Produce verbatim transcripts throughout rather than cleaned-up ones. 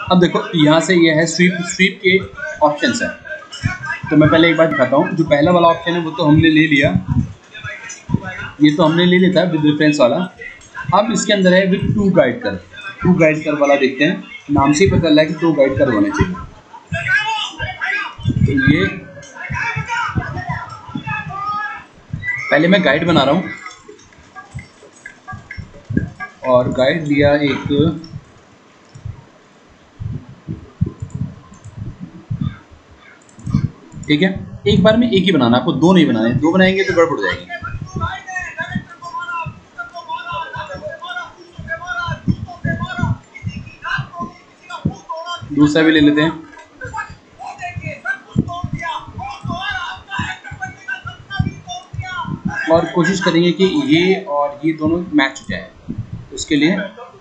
अब देखो यहाँ से ये है स्वीप, स्वीप के ऑप्शंस हैं। तो मैं पहले एक बार दिखाता हूँ। जो पहला वाला ऑप्शन है वो तो हमने ले लिया, ये तो हमने ले लिया था विद रेफरेंस वाला। अब इसके अंदर है विद टू गाइड कर। टू गाइड कर वाला देखते हैं, नाम से ही पता चल रहा है कि टू गाइड कर होना चाहिए। तो ये पहले मैं गाइड बना रहा हूँ और गाइड लिया एक, ठीक है। एक बार में एक ही बनाना, आपको दो नहीं बनाने, दो बनाएंगे तो गड़बड़ जाएगी। दूसरा भी ले लेते हैं और कोशिश करेंगे कि ये और ये दोनों मैच हो जाए। उसके लिए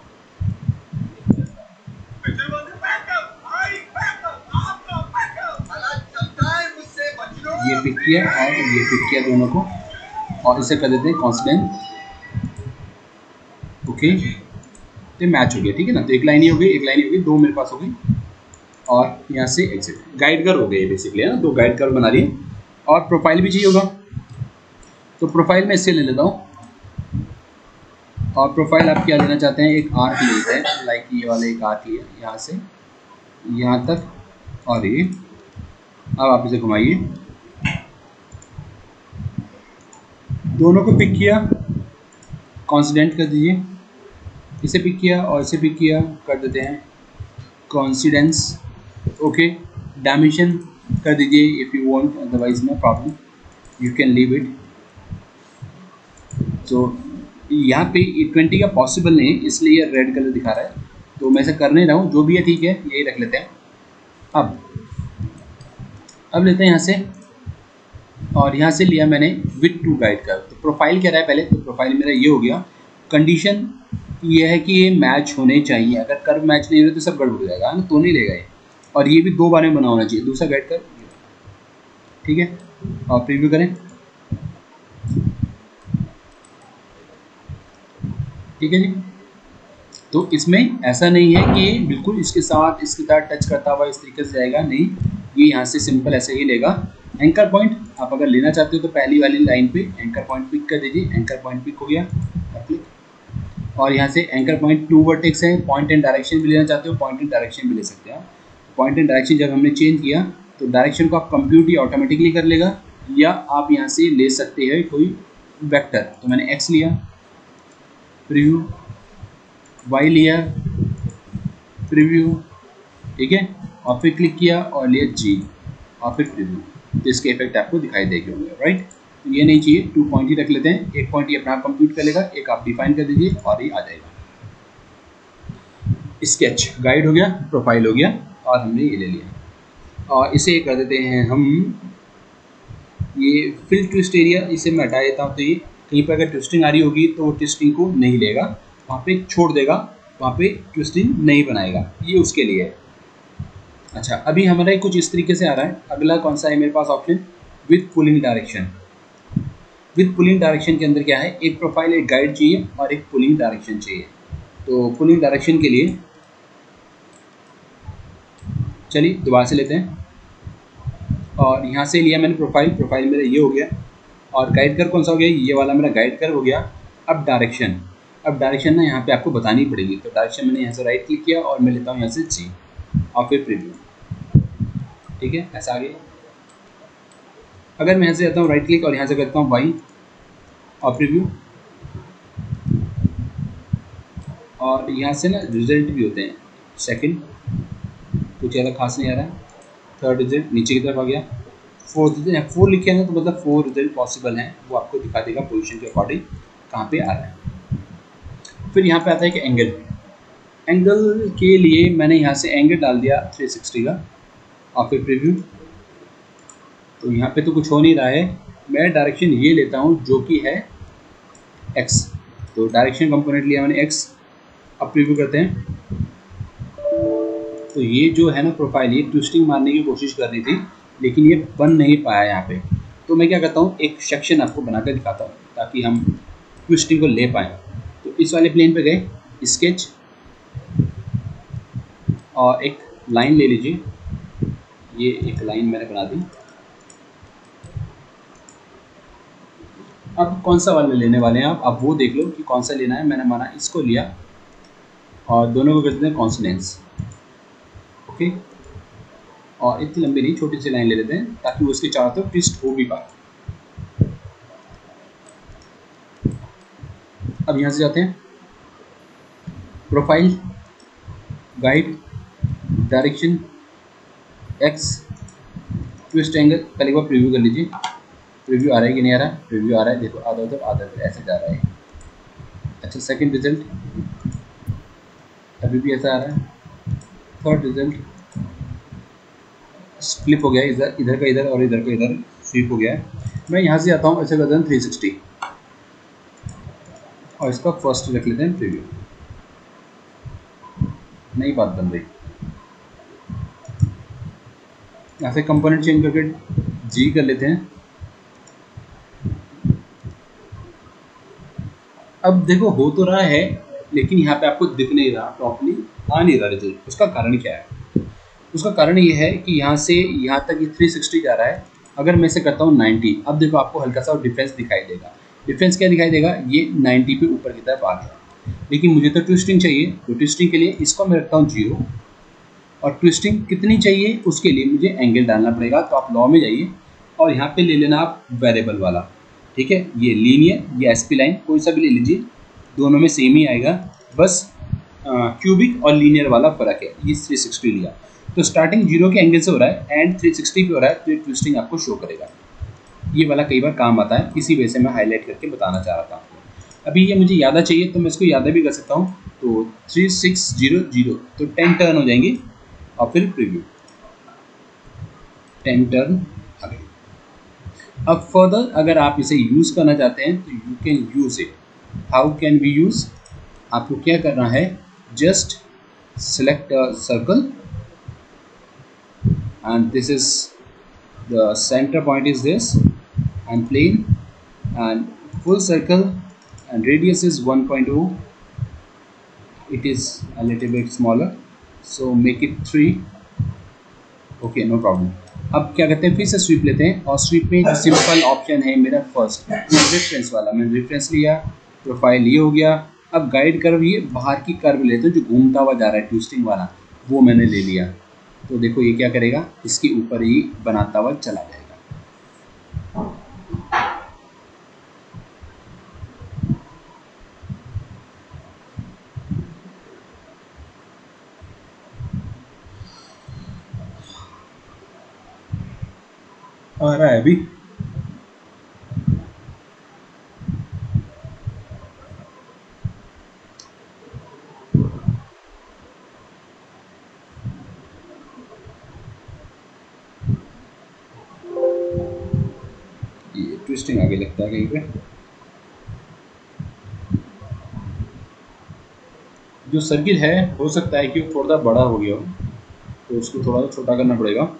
ये पिक किया और ये पिक किया दोनों को, और इसे कर देते हैं कॉन्स्टेंट। ओके, तो मैच हो गया, ठीक है ना। तो एक लाइन ही हो गई, एक लाइन ही हो गई, दो मेरे पास हो गई। और यहाँ से एग्जिट गाइड कर हो गए बेसिकली, है ना। दो गाइड कर बना लिए और प्रोफाइल भी चाहिए होगा, तो प्रोफाइल में इससे ले लेता हूँ। और प्रोफाइल आप क्या लेना चाहते हैं, एक आर्क ले लेते हैं, लाइक ये वाला एक आर्क लिया यहाँ से यहाँ तक, और ये अब आप इसे घुमाइए, दोनों को पिक किया, कॉन्सिडेंट कर दीजिए, इसे पिक किया और इसे पिक किया, कर देते हैं कॉन्सिडेंस। ओके, डायमेंशन कर दीजिए if you want, otherwise no problem, you can leave it. तो यहाँ पे ट्वेंटी का पॉसिबल नहीं, इसलिए रेड कलर दिखा रहा है, तो मैं ऐसा कर नहीं रहा हूँ, जो भी है ठीक है, यही रख लेते हैं। अब अब लेते हैं यहाँ से, और यहाँ से लिया मैंने विथ टू गाइड का। तो प्रोफाइल क्या रहा है पहले, तो प्रोफाइल मेरा ये हो गया। कंडीशन ये है कि ये मैच होने चाहिए, अगर कर्व मैच नहीं हो रहे तो सब गड़बड़ हो जाएगा ना, तो नहीं लेगा ये। और ये भी दो बार में बना होना चाहिए। दूसरा गाइड कर, ठीक है, और प्रीव्यू करें, ठीक है जी। तो इसमें ऐसा नहीं है कि बिल्कुल इसके साथ इसके साथ टच करता हुआ इस तरीके से जाएगा, नहीं, ये यहाँ से सिंपल ऐसे ही लेगा। एंकर पॉइंट आप अगर लेना चाहते हो तो पहली वाली लाइन पे एंकर पॉइंट पिक कर दीजिए, एंकर पॉइंट पिक हो गया, क्लिक। और यहाँ से एंकर पॉइंट टू वर्टेक्स है, पॉइंट एंड डायरेक्शन भी लेना चाहते हो, पॉइंट एंड डायरेक्शन भी ले सकते हैं। पॉइंट एंड डायरेक्शन जब हमने चेंज किया तो डायरेक्शन को आप कंप्यूट ही ऑटोमेटिकली कर लेगा, या आप यहाँ से ले सकते हैं कोई वेक्टर। तो मैंने एक्स लिया, प्रीव्यू, वाई लिया, प्रीव्यू, ठीक है, और फिर क्लिक किया और लिया जी, और फिर प्रीव्यू। तो इसके इफेक्ट आपको दिखाई देंगे होंगे, राइट। तो ये नहीं चाहिए, टू पॉइंट ही रख लेते हैं, एक पॉइंट ये अपना आप कंप्यूट कर लेगा, एक आप डिफाइन कर दीजिए और ये आ जाएगा। स्केच गाइड हो गया, प्रोफाइल हो गया, और हमने ये ले लिया। और इसे कर देते हैं हम, ये फिल ट्विस्ट एरिया, इसे मैं हटा देता हूँ। तो ये कहीं पर अगर ट्विस्टिंग आ रही होगी तो वो ट्विस्टिंग को नहीं लेगा, वहाँ पे छोड़ देगा, वहाँ पे ट्विस्टिंग नहीं बनाएगा, ये उसके लिए है। अच्छा, अभी हमारा कुछ इस तरीके से आ रहा है। अगला कौन सा है मेरे पास option, with pulling direction. With pulling direction के अंदर क्या है, एक प्रोफाइल, एक गाइड चाहिए और एक पुलिंग डायरेक्शन चाहिए। तो पुलिंग डायरेक्शन के लिए चलिए दोबारा से लेते हैं, और यहाँ से लिया मैंने प्रोफाइल, प्रोफाइल मेरा ये हो गया, और गाइड कर कौन सा हो गया, ये वाला मेरा गाइड कर हो गया। अब डायरेक्शन, अब डायरेक्शन ना यहाँ पे आपको बतानी पड़ेगी। तो डायरेक्शन मैंने यहाँ से राइट क्लिक किया और मैं लेता हूँ यहाँ से जी, और फिर प्रीव्यू, ठीक है, ऐसा आ गया। अगर मैं यहाँ से जाता हूँ राइट क्लिक और यहाँ से करता हूँ वाई और प्रीव्यू, और यहाँ से ना रिजल्ट भी होते हैं। सेकंड कुछ ज़्यादा खास नहीं आ रहा है, थर्ड रिजल्ट नीचे की तरफ आ गया, फोर्थ रिजल्ट, फोर लिखे हैं तो मतलब फोर रिजल्ट पॉसिबल हैं, वो आपको दिखा देगा पोजीशन के अकॉर्डिंग कहाँ पे आ रहा है। फिर यहाँ पे आता है कि एंगल, एंगल के लिए मैंने यहाँ से एंगल डाल दिया थ्री सिक्सटी का, और फिर प्रीव्यू। तो यहाँ पे तो कुछ हो नहीं रहा है, मैं डायरेक्शन ये लेता हूँ जो कि है एक्स। तो डायरेक्शन कंपोनेंट लिया मैंने एक्स, अब प्रीव्यू करते हैं। तो ये जो है ना प्रोफाइल, ये ट्विस्टिंग मारने की कोशिश कर रही थी, लेकिन ये बन नहीं पाया यहाँ पे। तो मैं क्या करता हूँ, एक सेक्शन आपको बनाकर दिखाता हूँ ताकि हम ट्विस्टिंग को ले पाएँ। तो इस वाले प्लेन पे गए, स्केच, और एक लाइन ले लीजिए, ये एक लाइन मैंने बना दी। अब कौन सा वाला लेने वाले हैं आप अब वो देख लो कि कौन सा लेना है। मैंने माना इसको लिया और दोनों को कर देते हैं कॉन्सोनेंट्स, ओके। और इतनी लंबी नहीं, छोटी सी लाइन ले लेते हैं ताकि वो उसके चारों तरफ ट्विस्ट हो भी पाए। अब यहाँ से जाते हैं profile, guide, direction, X, twist angle. पहले एक बार प्रीव्यू कर लीजिए, प्रीव्यू आ रहा है कि नहीं आ रहा है। प्रीव्यू आ रहा है, देखो आधा उधर आधा उधर ऐसे जा रहा है। अच्छा, सेकंड रिजल्ट अभी भी ऐसा आ रहा है। थर्ड रिजल्ट स्प्लिप हो गया, इधर इधर का इधर और इधर का इधर स्वीप हो गया है। मैं यहाँ से आता हूँ, ऐसे करते हैं थ्री सिक्सटी और इसका फर्स्ट रख लेते हैं प्रीव्यू। नई बात बन रही, यहाँ से कंपोनेंट चेंज करके जी कर लेते हैं। अब देखो हो तो रहा है लेकिन यहाँ पे आपको दिख नहीं रहा, प्रॉपर्ली आ नहीं रहा रिजल्ट। उसका कारण क्या है? उसका कारण ये है कि यहाँ से यहाँ तक ये थ्री सिक्सटी जा रहा है। अगर मैं इसे करता हूँ नाइन्टी, अब देखो आपको हल्का सा डिफरेंस दिखाई देगा। डिफरेंस क्या दिखाई देगा? ये नाइन्टी पे ऊपर की तरफ आ गया। लेकिन मुझे तो ट्विस्टिंग चाहिए, तो ट्विस्टिंग के लिए इसको मैं रखता हूँ जीरो। और ट्विस्टिंग कितनी चाहिए उसके लिए मुझे एंगल डालना पड़ेगा। तो आप लॉ में जाइए और यहाँ पे ले लेना आप वेरिएबल वाला, ठीक है। ये लीनियर, ये एसपी लाइन, कोई सा भी ले लीजिए, दोनों में सेम ही आएगा। बस क्यूबिक और लीनियर वाला फर्क है। ये थ्री सिक्सटी लिया तो स्टार्टिंग जीरो के एंगल से हो रहा है एंड थ्री सिक्सटी पे हो रहा है, तो ये ट्विस्टिंग आपको शो करेगा। ये वाला कई बार काम आता है, इसी वजह से मैं हाईलाइट करके बताना चाह रहा था आपको। अभी ये मुझे यादा चाहिए तो मैं इसको यादा भी कर सकता हूँ। तो थ्री सिक्स जीरो जीरो तो टेन टर्न हो जाएंगे और फिर प्रीव्यू, टेन टर्न आ गई। अब फर्दर अगर आप इसे यूज़ करना चाहते हैं तो you can use it. How can we use? आपको क्या करना है, just select a circle and this is the center point is this and plane and full circle and radius is one point zero. It is a little bit smaller, so make it three. Okay, no problem. अब क्या करते हैं, फिर से SVEEP लेते हैं और SVEEP में सिंपल ऑप्शन है मेरा फर्स्ट रेफरेंस वाला। मैंने रेफरेंस लिया, प्रोफाइल ये हो गया। अब गाइड कर्व, ये बाहर की कर्व लेते हैं जो घूमता हुआ जा रहा है ट्विस्टिंग वाला, वो मैंने ले लिया। तो देखो ये क्या करेगा, इसके ऊपर ही बनाता हुआ चला जाएगा। आ रहा है अभी। ट्विस्टिंग आगे लगता है कहीं पे। जो सर्किल है हो सकता है कि वो थोड़ा बड़ा हो गया हो, तो उसको थोड़ा सा छोटा करना पड़ेगा।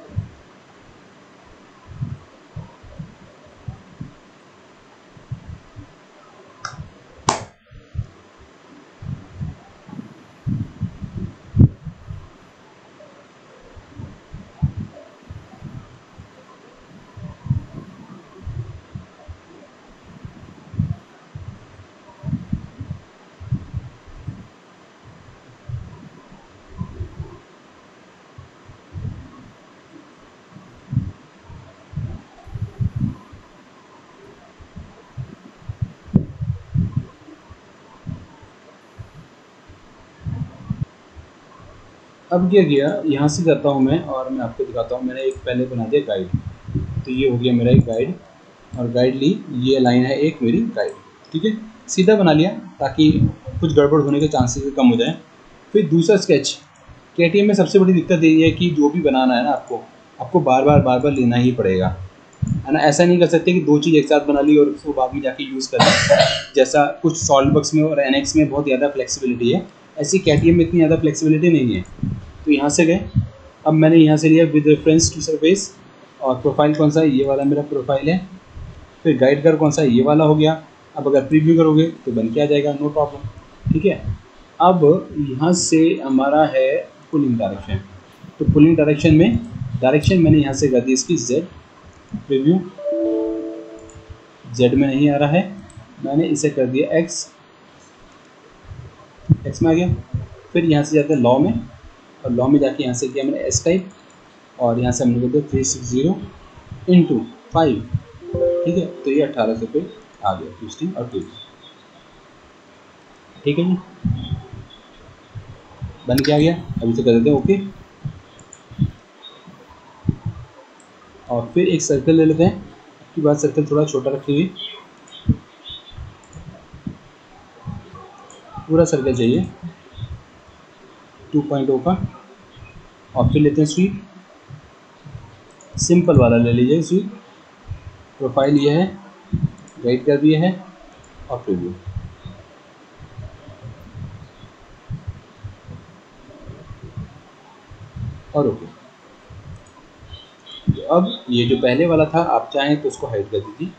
अब क्या किया, यहाँ से करता हूँ मैं और मैं आपको दिखाता हूँ। मैंने एक पहले बना दिया गाइड, तो ये हो गया मेरा एक गाइड। और गाइड ली, ये लाइन है एक मेरी गाइड, ठीक है। सीधा बना लिया ताकि कुछ गड़बड़ होने के चांसेस कम हो जाए। फिर दूसरा स्केच, के टी एम में सबसे बड़ी दिक्कत ये है कि जो भी बनाना है ना आपको आपको बार बार बार बार लेना ही पड़ेगा, है ना। ऐसा नहीं कर सकते कि दो चीज़ एक साथ बना ली और उसको बाद में जाके यूज़ कर लें। जैसा कुछ सॉल्व बक्स में और एन एक्स में बहुत ज़्यादा फ्लेक्सिबिलिटी है, ऐसी के टी एम में इतनी ज़्यादा फ्लेक्सिबिलिटी नहीं है। तो यहाँ से गए, अब मैंने यहाँ से लिया विद रेफरेंस टू सरफेस। और प्रोफाइल कौन सा है, ये वाला मेरा प्रोफाइल है। फिर गाइड कर कौन सा है, ये वाला हो गया। अब अगर प्रीव्यू करोगे तो बन के आ जाएगा, नो प्रॉब्लम, ठीक है। अब यहाँ से हमारा है पुलिंग डायरेक्शन। तो पुलिंग डायरेक्शन में डायरेक्शन मैंने यहाँ से कर दी इसकी जेड, प्रीव्यू जेड में नहीं आ रहा है, मैंने इसे कर दिया एक्स, एक्स में आ गया। फिर यहाँ से जाते हैं लॉ में, और लॉ में जाके यहाँ से किया मैंने एस टाइप, और यहाँ से हमने कर दिया three six zero into five, ठीक है। तो ये अट्ठारह सौ पे आ गया ट्विस्टिंग और ट्विस्ट, ठीक है जी, बन के आ गया। अभी से कर देते हैं ओके। और फिर एक सर्कल ले लेते हैं, उसके बाद सर्कल थोड़ा छोटा रखेंगे, पूरा सर्कल चाहिए टू पॉइंट ओ का। और फिर लेते हैं स्वीप, सिंपल वाला ले लीजिए स्वीप। प्रोफाइल ये है, गाइड कर भी है, और प्रीव्यू। और ओके। तो अब ये जो पहले वाला था आप चाहें तो उसको हाइड कर दीजिए,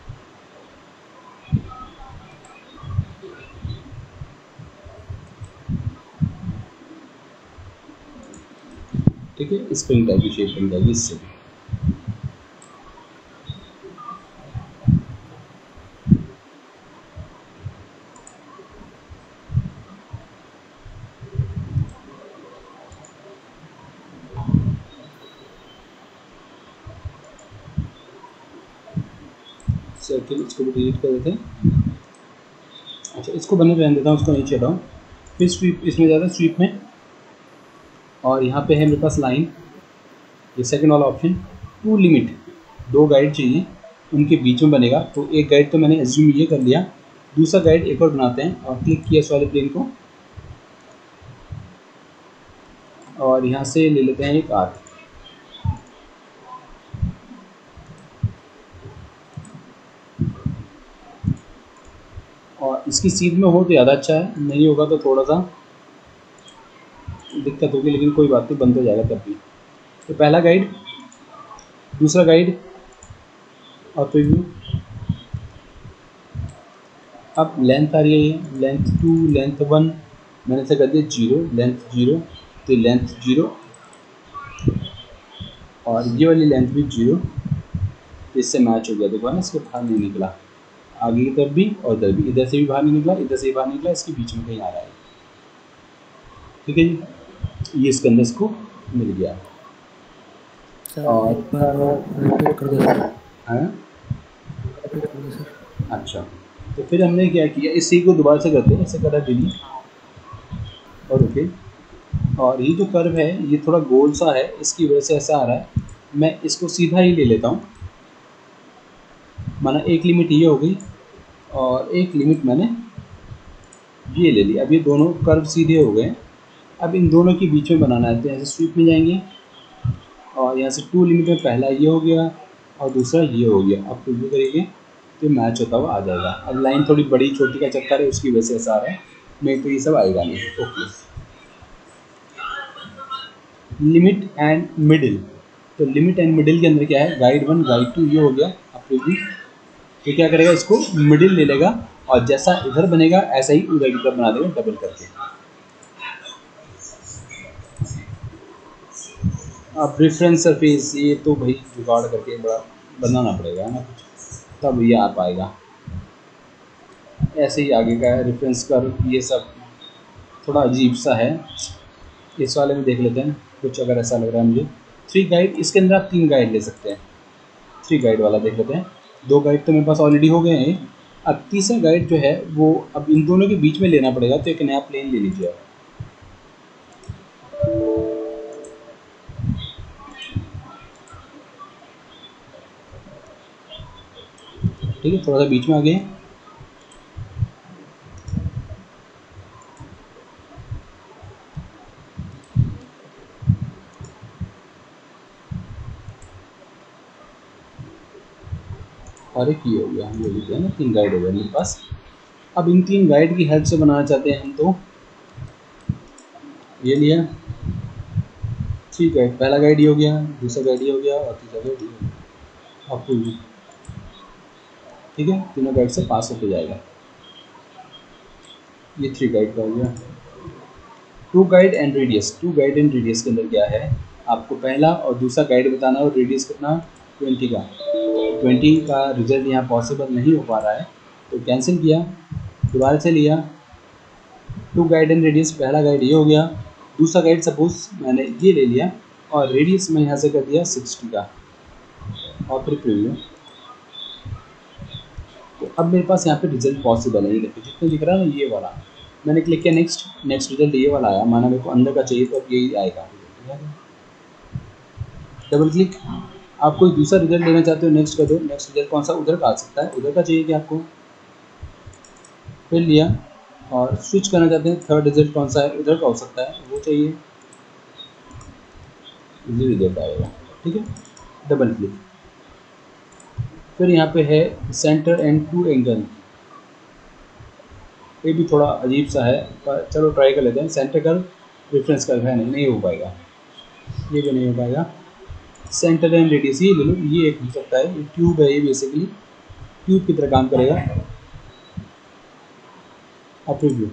ठीक है। स्प्रिंग टाइप की शेप बन जाएगी इससे भी। सर्किल इसको भी डिलीट कर देते हैं। अच्छा, इसको बने रहने देता हूँ, उसको नीचे हटाऊँ। फिर स्वीप इसमें ज़्यादा स्वीप में, और यहाँ पे है मेरे पास लाइन, ये सेकंड वाला ऑप्शन, टू लिमिट, दो गाइड चाहिए, उनके बीच में बनेगा। तो एक गाइड तो मैंने एज्यूम ये कर लिया, दूसरा गाइड एक और बनाते हैं, और क्लिक किया इस वाले प्लेन को, और यहाँ से ले लेते हैं एक आर्क। और इसकी सीध में हो तो ज़्यादा अच्छा है, नहीं होगा तो थोड़ा सा दिक्कत होगी, लेकिन कोई बात नहीं, बंद हो जाएगा तब भी। तो पहला गाइड, दूसरा गाइड, और प्रीव्यू। अब लेंथ आ रही है, लेंथ टू, लेंथ वन, मैंने इसे कर दिया जीरो, लेंथ जीरो, तो लेंथ जीरो, और ये वाली लेंथ भी जीरो, तो इससे मैच हो गया। देखो ना, इसके बाहर नहीं निकला, आगे की तरफ भी और इधर भी, इधर से भी बाहर नहीं निकला, इधर से भी बाहर निकला, इसके बीच में कहीं आ रहा है, ठीक है जी। ये इसके अंदर इसको मिल गया। और एक बार रिपीट कर दो सर। हाँ, रिपीट कर दो सर। अच्छा, तो फिर हमने क्या किया, इसी को दोबारा से करते हैं, इसे करा डिलीट, और ओके। और ये जो कर्व है ये थोड़ा गोल सा है, इसकी वजह से ऐसा आ रहा है। मैं इसको सीधा ही ले लेता हूँ, माना एक लिमिट ये हो गई, और एक लिमिट मैंने ये ले लिया। अब ये दोनों कर्व सीधे हो गए। अब इन दोनों के बीच में बनाना है, तो यहाँ से स्वीप में जाएंगे, और यहाँ से टू लिमिट में पहला ये हो गया और दूसरा ये हो गया। अब प्रीव्यू करेंगे तो मैच होता हुआ आ जाएगा। अब लाइन थोड़ी बड़ी छोटी का चक्कर है, उसकी वजह से ऐसा आ रहा है, नहीं तो ये सब आएगा नहीं। Okay, limit and middle. तो लिमिट एंड मिडिल के अंदर क्या है, गाइड वन, गाइड टू, ये हो गया। अब प्रीव्यू, तो क्या करेगा, इसको मिडिल ले लेगा, और जैसा इधर बनेगा ऐसा ही उधर की तरफ बना देगा डबल करके। अब रेफरेंस सरफेस, ये तो भाई जुगाड़ करके बड़ा बनाना पड़ेगा, है ना, तब ये आ पाएगा। ऐसे ही आगे का है रेफरेंस कर, ये सब थोड़ा अजीब सा है। इस वाले में देख लेते हैं कुछ, अगर ऐसा लग रहा है मुझे। थ्री गाइड, इसके अंदर आप तीन गाइड ले सकते हैं। थ्री गाइड वाला देख लेते हैं। दो गाइड तो मेरे पास ऑलरेडी हो गए हैं। अब तीसरा गाइड जो है वो अब इन दोनों के बीच में लेना पड़ेगा, तो एक नया प्लेन ले लीजिए आप। ठीक है, थोड़ा सा बीच में आ गए। और एक ये हो गया, हम ले लीजिए, है ना, तीन गाइड हो गए मेरे पास। अब इन तीन गाइड की हेल्प से बनाना चाहते हैं हम, तो ये लिया ठीक है, पहला गाइड ये हो गया, दूसरा गाइड ये हो गया, और तीसरा गाइड ये हो गया। अब प्रीव्यू, ठीक है, तीनों गाइड से पास होते जाएगा। ये थ्री गाइड का हो गया। Two guide and radius, two guide and radius के अंदर क्या है, आपको पहला और दूसरा गाइड बताना और रेडियस कितना ट्वेंटी का। ट्वेंटी का रिजल्ट यहाँ पॉसिबल नहीं हो पा रहा है तो कैंसिल किया, दोबारा से लिया। टू गाइड एंड रेडियस, पहला गाइड ये हो गया, दूसरा गाइड सपोज मैंने ये ले लिया और रेडियस मैं यहाँ से कर दिया सिक्सटी का और फिर प्रीव्यू। तो अब मेरे पास यहाँ पे रिजल्ट पॉसिबल है, ये देखो जितना दिख रहा है ना ये वाला, मैंने क्लिक किया नेक्स्ट, नेक्स्ट रिजल्ट ये वाला आया, माना मेरे को अंदर का चाहिए तो अब यही आएगा। डबल क्लिक, आप कोई दूसरा रिजल्ट लेना चाहते हो नेक्स्ट कर दो, नेक्स्ट रिजल्ट कौन सा उधर का आ सकता है, उधर का चाहिए कि आपको, फिर लिया और स्विच करना चाहते हैं थर्ड रिजल्ट कौन सा है, उधर का हो सकता है वो चाहिए, इजी रिजल्ट आएगा। ठीक है, डबल क्लिक, फिर यहाँ पे है सेंटर एंड टू एंगल, ये भी थोड़ा अजीब सा है पर चलो ट्राई कर लेते हैं। सेंटर कर रेफरेंस कर है नहीं, नहीं हो पाएगा, ये भी नहीं हो पाएगा। सेंटर एंड रेडियस ये ले लो, ये एक हो सकता है, ये ट्यूब है, ये बेसिकली ट्यूब की तरह काम करेगा। अब review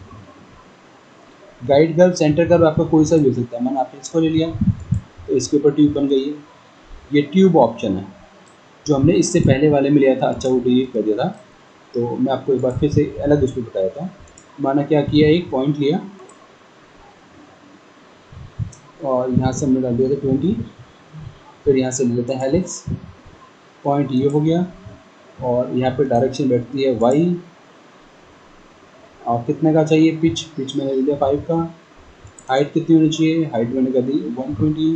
guide curve, centre curve आपका कोई सा भी हो सकता है, मैंने आपने इसको ले लिया तो इसके ऊपर ट्यूब बन गई है। ये ट्यूब ऑप्शन है जो हमने इससे पहले वाले में लिया था, अच्छा वो डिलीट कर दिया था, तो मैं आपको एक बार फिर से अलग उसमें बताया था। माना क्या किया, एक पॉइंट लिया और यहाँ से हमने डाल दिया था ट्वेंटी, फिर यहाँ से ले लेते हैं हेलिक्स, पॉइंट ये हो गया और यहाँ पे डायरेक्शन बैठती है वाई, और कितने का चाहिए पिच, पिच मैंने ले लिया फाइव का, हाइट कितनी होनी चाहिए, हाइट मैंने कर दी वन ट्वेंटी,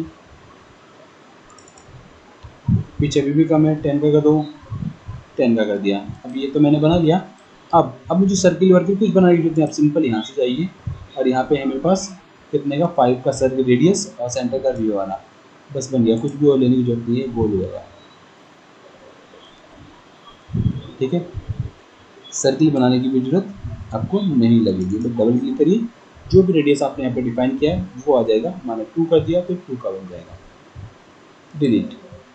पिच अभी भी कम है, टेन का कर दो, टेन का कर दिया। अब ये तो मैंने बना लिया, अब अब मुझे सर्किल वर्किल कुछ बनाने की जरूरत नहीं, आप सिंपल यहाँ से जाइए और यहाँ पे है मेरे पास कितने का फाइव का सर्किल रेडियस और सेंटर का व्यू वाला, बस बन गया, कुछ भी और लेने की जरूरत नहीं है, गोल हो जाएगा। ठीक है, सर्किल बनाने की भी जरूरत आपको नहीं लगेगी, बस डबल क्लिक करिए, जो भी रेडियस आपने यहाँ पे डिफाइन किया है वो आ जाएगा, माना टू कर दिया तो टू का बन जाएगा, डिलीट।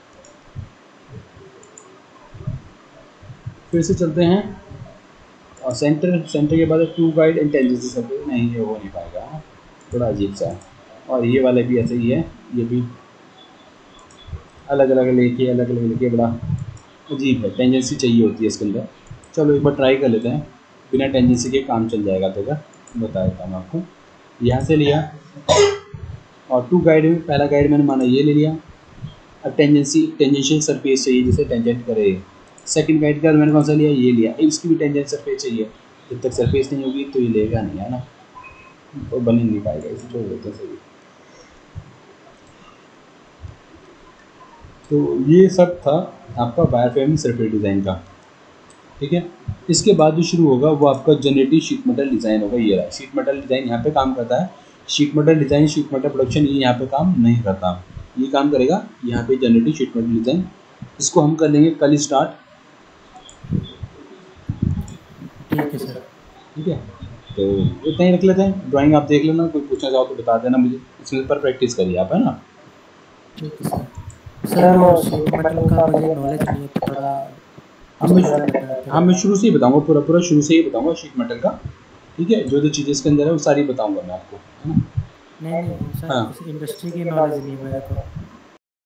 फिर से चलते हैं और सेंटर, सेंटर के बाद two guide and tangency circle, नहीं ये हो नहीं पाएगा, थोड़ा अजीब सा है। और ये वाले भी ऐसे ही है, ये भी अलग अलग लेके अलग अलग लेके बड़ा अजीब है, टेंजेंसी चाहिए होती है इसके अंदर। चलो एक बार ट्राई कर लेते हैं, बिना टेंजेंसी के काम चल जाएगा, तो अगर बता देता हूँ आपको। यहाँ से लिया और टू गाइड में पहला गाइड मैंने माना ये ले लिया, अब टेंजेंसी टेंजेंशियल सरफेस चाहिए जिसे टेंजेंट करे, सेकंड गाइड का मैंने कौन सा लिया, ये लिया, इसकी भी टेंजेंट सरफेस चाहिए, जब तक सरफेस नहीं होगी तो ये लेगा नहीं, है ना, तो बन ही नहीं पाएगा, इसे छोड़ देते हैं सही। तो ये सब था आपका वायरफ्रेम सर्फेस डिज़ाइन का। ठीक है, इसके बाद जो शुरू होगा वो आपका जनरेटिव शीट मेटल डिज़ाइन होगा। ये रहा शीट मेटल डिज़ाइन यहाँ पे काम करता है, sheet metal design sheet metal production ये यहाँ पे काम नहीं करता, ये काम करेगा यहाँ पे जनरेटिव शीट मेटल डिज़ाइन। इसको हम कर लेंगे कल स्टार्ट। ठीक है सर। ठीक है, तो इतना ही रख लेते हैं, ड्राइंग आप देख लेना, कोई पूछना चाहो तो बता देना मुझे, इसमें पर प्रैक्टिस करिए आप, है ना। ठीक है सर। सर वो शीट मेटल का मुझे नॉलेज नहीं है, तो थोड़ा हम हाँ मैं शुरू से ही बताऊंगा, पूरा पूरा शुरू से ही बताऊंगा शीट मेटल का। ठीक है, जो जो चीज़ें इसके अंदर है वो सारी बताऊंगा मैं आपको, है ना। नहीं नहीं सर, हाँ इंडस्ट्री की नॉलेज नहीं है मेरे को।